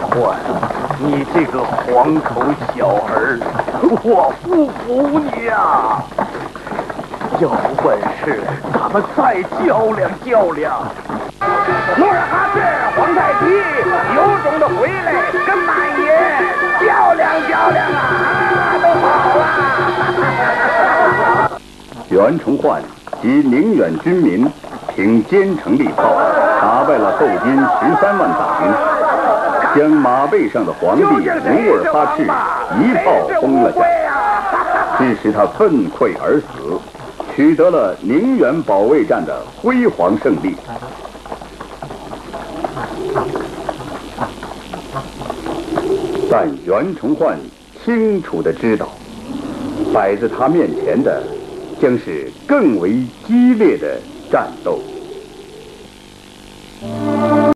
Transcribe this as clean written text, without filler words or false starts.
焕，你这个黄头小儿，我不服你啊！有本事咱们再较量较量。努尔哈赤、皇太极有种的回来跟满爷较量较量啊！都好了。 袁崇焕及宁远军民凭坚城利炮，打败了后金13万大军，将马背上的皇帝努尔哈赤一炮轰了下来，致使他愤愧而死，取得了宁远保卫战的辉煌胜利。但袁崇焕清楚地知道，摆在他面前的将是更为激烈的战斗。